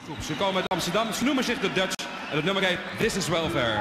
Groep. Ze komen uit Amsterdam, ze noemen zich de Dutch en het nummer heet This is Welfare.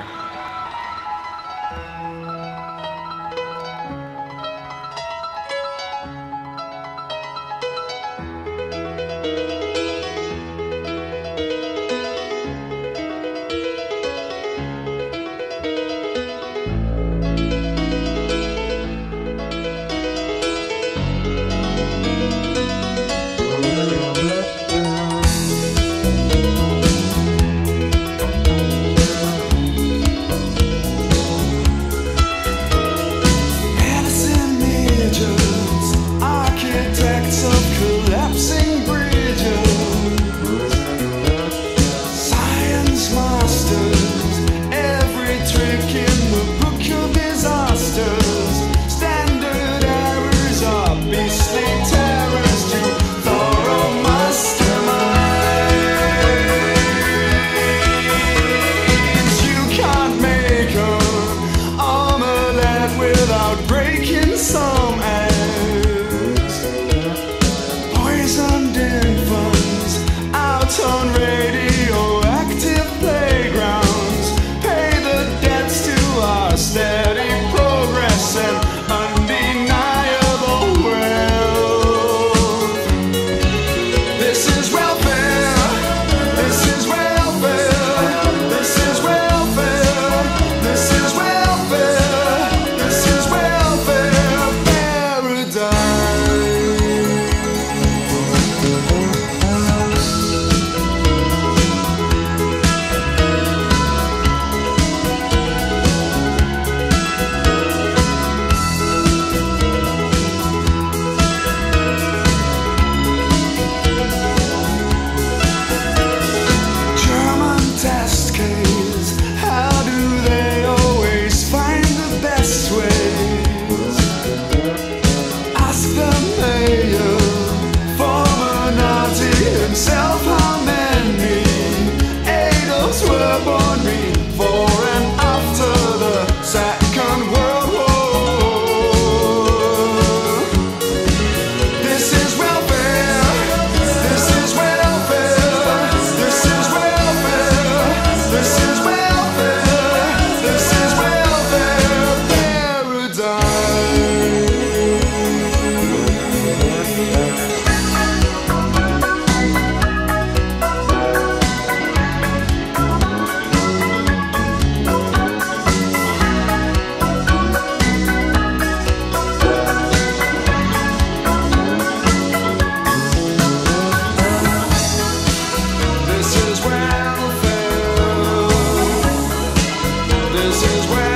On radioactive playgrounds, pay the debts to our steady progress and undeniable wealth. This is welfare, this is welfare, this is welfare, this is welfare, this is welfare paradise. This is welfare. This is welfare.